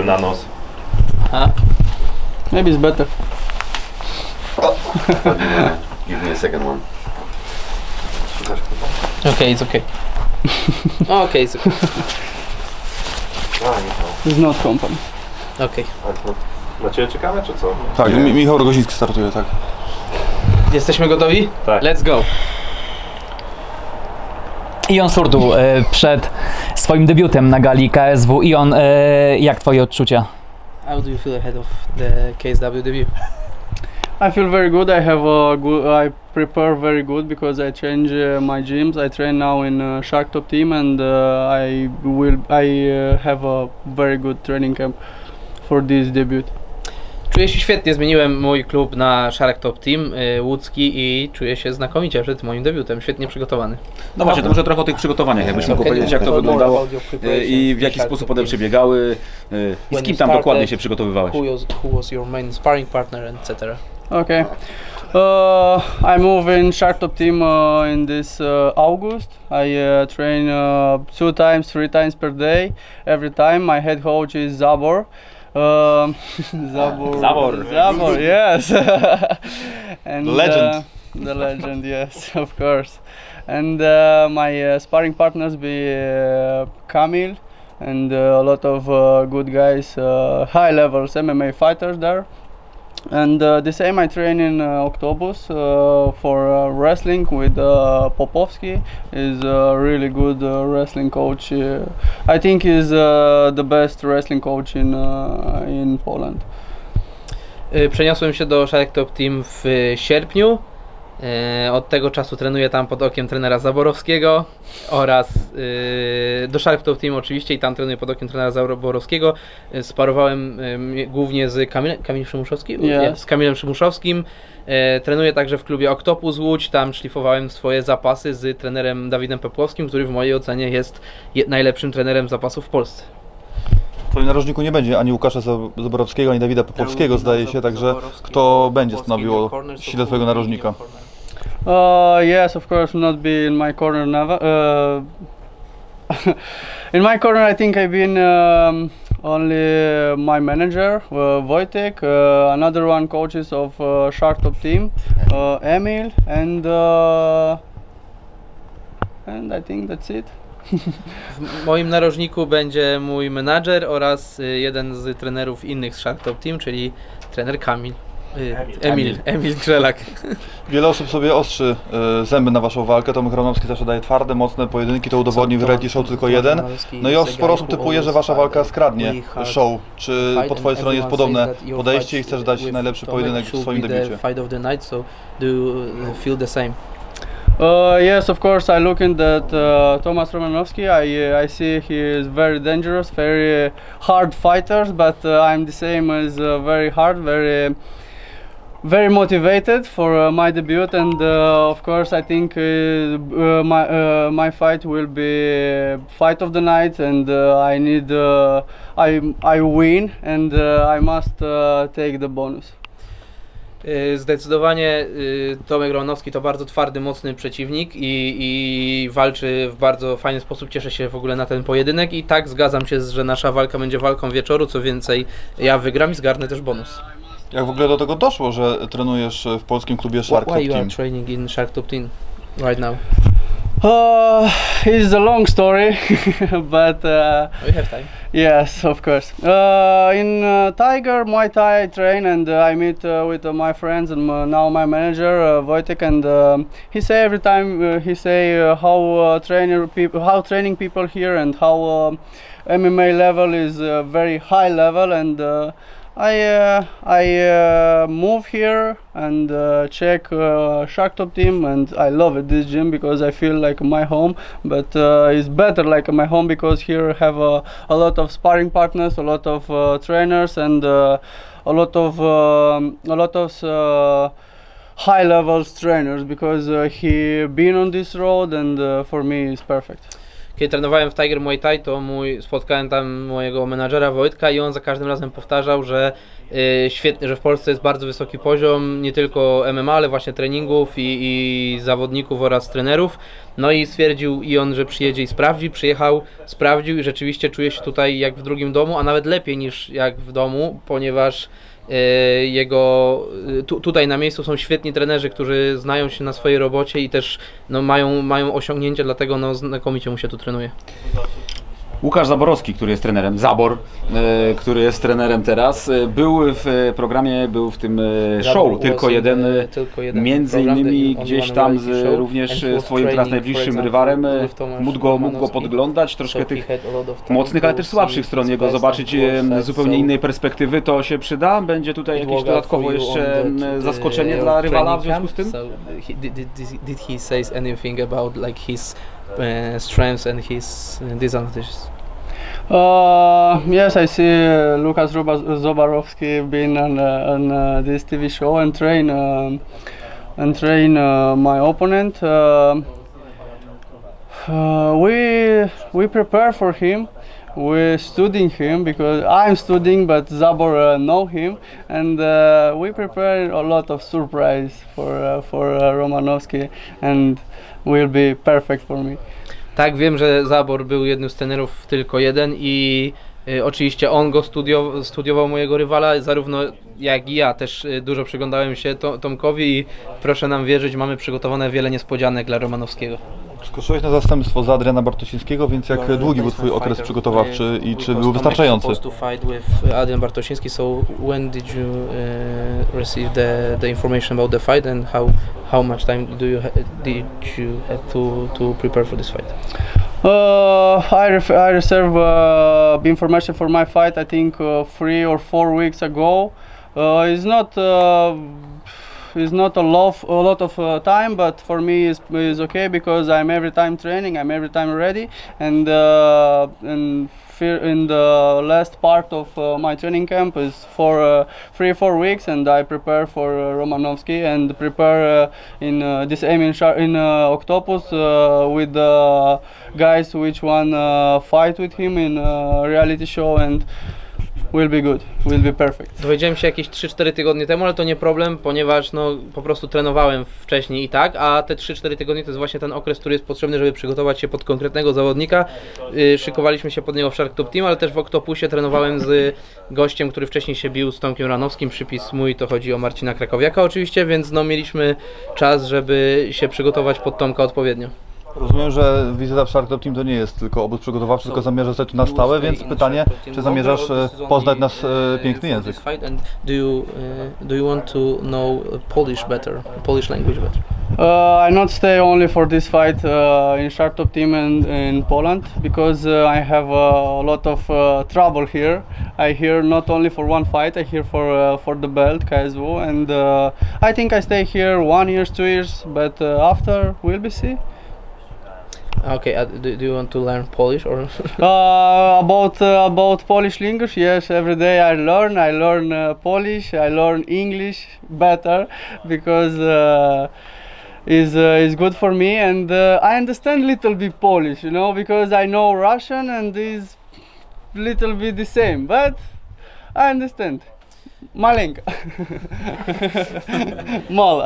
you na nos. Maybe it's better. Give me a second one. Okay, it's okay. Okay, it's okay. It's not company. Okay. Na Ciebie czekamy, czy co? Tak, Michał Rogoziński startuje, tak. Jesteśmy gotowi? Tak. Let's go! Ion Surdu, przed swoim debiutem na gali KSW. Ion, jak twoje odczucia? How do you feel ahead of the KSW debut? I feel very good. I prepare very good because I change my gyms. I train now in Shark Top Team, and I have a very good training camp for this debut. Czuję się świetnie, zmieniłem mój klub na Shark Top Team łódzki i czuję się znakomicie przed moim debiutem, świetnie przygotowany. No właśnie, to może trochę o tych przygotowaniach, jakbyś mógł powiedzieć, jak to wyglądało i w jaki sposób one przebiegały i z kim tam dokładnie się przygotowywałeś. Who was your main sparring partner, etc. Okay. I move in Shark Top Team in this August. I train 2 times, 3 times per day. Every time my head coach is Zabor. Zabor, yes. And, legend. The legend, yes, of course. And my sparring partners be Kamil and a lot of good guys, high levels MMA fighters there. And the same I train in Octopus for wrestling with Popovsky. Is a really good wrestling coach. I think he's the best wrestling coach in Poland. Przeniosłem się do Shark Top Team w sierpniu. Od tego czasu trenuję tam pod okiem trenera Zaborowskiego oraz do Shark Top Team oczywiście i tam trenuję pod okiem trenera Zaborowskiego. Sparowałem głównie z Kamilem Przymuszowskim. Yeah. Z Kamilem Przymuszowskim. Trenuję także w klubie Octopus Łódź. Tam szlifowałem swoje zapasy z trenerem Dawidem Pepłowskim, który w mojej ocenie jest najlepszym trenerem zapasów w Polsce. W twoim narożniku nie będzie ani Łukasza Zaborowskiego, ani Dawida Popowskiego, zdaje się, także kto będzie stanowił o sile twojego narożnika? Yes, of course, not be in my corner never. In my corner, I think I've been only my manager, Wojtek, another one coaches of Shark Top Team, Emil, and I think that's it. W moim narożniku będzie mój menadżer oraz jeden z trenerów innych z Shark Top Team, czyli trener Kamil. Emil Grzelak. Wiele osób sobie ostrzy zęby na waszą walkę. Tomek Ranowski zawsze daje twarde, mocne pojedynki, to udowodnił w reality show tylko jeden. No i sporo osób typuje, że wasza walka skradnie show. Czy po twojej stronie jest podobne podejście i chcesz dać najlepszy pojedynek w swoim debiucie? Yes, of course. I look in that Tomasz Romanowski. I see he is very dangerous, very hard fighter, but I'm the same as very hard, very motivated for my debut, and of course I think my fight will be fight of the night, and I win, and I must take the bonus. Zdecydowanie Tomek Romanowski to bardzo twardy, mocny przeciwnik i walczy w bardzo fajny sposób. Cieszę się w ogóle na ten pojedynek i tak zgadzam się, że nasza walka będzie walką wieczoru. Co więcej, ja wygram i zgarnę też bonus. Jak w ogóle do tego doszło, że trenujesz w polskim klubie Shark Top Team? Why you are training in Shark Top Team right now? It's a long story, but we have time. Yes, of course. In Tiger Muay Thai I train, and I meet with my friends and now my manager Wojtek, and he say every time how training people here and how MMA level is very high level, and I move here and check Shark Top Team, and I love it, this gym, because I feel like my home, but it's better like my home because here I have a lot of sparring partners, a lot of trainers, and a lot of high levels trainers, because he been on this road, and for me it's perfect. Kiedy trenowałem w Tiger Muay Thai, to spotkałem tam mojego menadżera Wojtka i on za każdym razem powtarzał, że świetnie, że w Polsce jest bardzo wysoki poziom nie tylko MMA, ale właśnie treningów i zawodników oraz trenerów No i stwierdził Ion, że przyjedzie i sprawdzi, przyjechał, sprawdził i rzeczywiście czuje się tutaj jak w drugim domu, a nawet lepiej niż jak w domu, ponieważ tutaj na miejscu są świetni trenerzy, którzy znają się na swojej robocie i też no, mają osiągnięcia, dlatego no, znakomicie mu się tu trenuje. Łukasz Zaborowski, który jest trenerem, Zabor, który jest trenerem teraz, był w programie, był w tym show Tylko jeden, między innymi gdzieś tam również z twoim teraz najbliższym rywalem, mógł go podglądać, troszkę tych mocnych, ale też słabszych stron jego zobaczyć z zupełnie innej perspektywy, to się przyda? Będzie tutaj jakieś dodatkowo jeszcze zaskoczenie dla rywala w związku z tym? Did he say anything about like his strengths and his disadvantages? Yes, I see Lukas Zaborowski being on this TV show and train my opponent. We prepare for him. We're studying him because I'm studying, but Zabor know him, and we prepare a lot of surprise for Romanowski, and will be perfect for me. Tak, wiem, że Zabor był jednym z trenerów Tylko jeden i oczywiście on go studiował mojego rywala, zarówno jak i ja też dużo przyglądałem się Tomkowi i proszę nam wierzyć, mamy przygotowane wiele niespodzianek dla Romanowskiego. Skoczyłeś na zastępstwo za Adriana Bartosińskiego, więc jak długi był twój okres przygotowawczy i czy był wystarczający? Adrian Bartosiński, so when did you receive the information about the fight and how much time did you have to prepare for this fight? I received information for my fight, I think 3 or 4 weeks ago. It's not a lot of time, but for me is okay because I'm every time training, I'm every time ready, and in the last part of my training camp is for 3-4 weeks, and I prepare for Romanowski and prepare in this aim in Octopus with the guys which fight with him in reality show, and will be good, will be perfect. Dowiedziałem się jakieś 3-4 tygodnie temu, ale to nie problem, ponieważ no, po prostu trenowałem wcześniej i tak, a te 3-4 tygodnie to jest właśnie ten okres, który jest potrzebny, żeby przygotować się pod konkretnego zawodnika. Szykowaliśmy się pod niego w Shark Top Team, ale też w Octopusie trenowałem z gościem, który wcześniej się bił z Tomkiem Ranowskim, przypis mój, to chodzi o Marcina Krakowiaka oczywiście, więc no, mieliśmy czas, żeby się przygotować pod Tomka odpowiednio. Rozumiem, że wizyta w Shark Top Team to nie jest tylko obóz przygotowawczy, tylko zamierzasz stać na stałe, więc pytanie, czy zamierzasz poznać nasz piękny język? Do you want to know Polish better, Polish language better? I not stay only for this fight in Shark Top Team in Poland because I have a lot of trouble here. I here not only for one fight, I here for the belt KSW, and I think I stay here 1 year, 2 years, but after we'll be see. Okay, do you want to learn Polish or? About Polish language, yes. Every day I learn Polish. I learn English better because is good for me, and I understand little bit Polish, you know, because I know Russian and is little bit the same, but I understand. Malenka. Mala.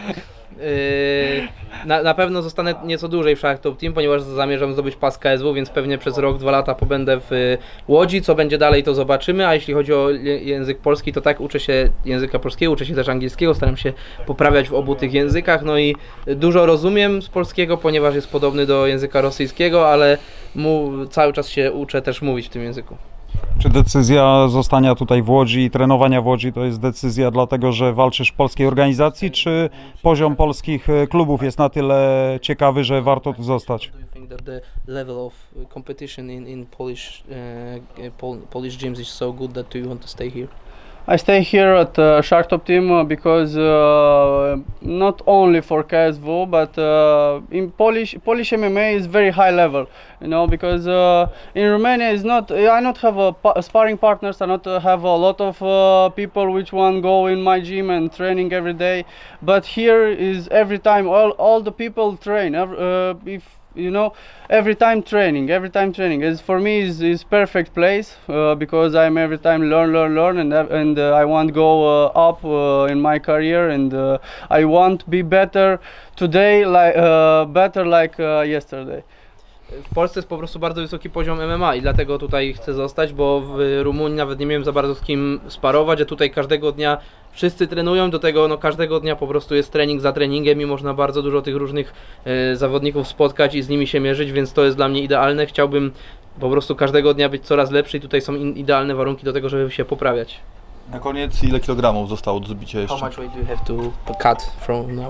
Na pewno zostanę nieco dłużej w Shark Top Team, ponieważ zamierzam zdobyć pas KSW, więc pewnie przez rok, 2 lata pobędę w Łodzi. Co będzie dalej, to zobaczymy, a jeśli chodzi o język polski, to tak, uczę się języka polskiego, uczę się też angielskiego, staram się poprawiać w obu tych językach, no i dużo rozumiem z polskiego, ponieważ jest podobny do języka rosyjskiego, ale cały czas się uczę też mówić w tym języku. Czy decyzja zostania tutaj w Łodzi i trenowania w Łodzi to jest decyzja dlatego, że walczysz w polskiej organizacji, czy poziom polskich klubów jest na tyle ciekawy, że warto tu zostać? Do you think that the level of competition in Polish gyms is so good that you want to stay here? I stay here at Shark Top Team because not only for KSW, but in Polish MMA is very high level, you know, because in Romania is not. I not have sparring partners. I not have a lot of people which go in my gym and training every day. But here is every time all the people train. you know, every time training. It's, for me is perfect place because I'm every time learn, and I want to go up in my career, and I want to be better today, like yesterday. W Polsce jest po prostu bardzo wysoki poziom MMA i dlatego tutaj chcę zostać, bo w Rumunii nawet nie miałem za bardzo z kim sparować, a tutaj każdego dnia wszyscy trenują, do tego no, każdego dnia po prostu jest trening za treningiem i można bardzo dużo tych różnych zawodników spotkać i z nimi się mierzyć, więc to jest dla mnie idealne. Chciałbym po prostu każdego dnia być coraz lepszy i tutaj są idealne warunki do tego, żeby się poprawiać. Na koniec, ile kilogramów zostało do zbicia jeszcze? How much weight do you have to cut from now?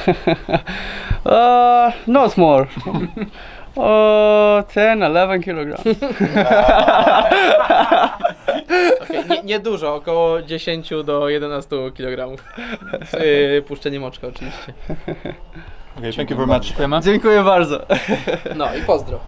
Not more. 10, 11 kg. Okay, nie dużo, około 10 do 11 kg. Puszczeniem oczka oczywiście. Okay, thank you very much. Dziękuję bardzo. No i pozdro.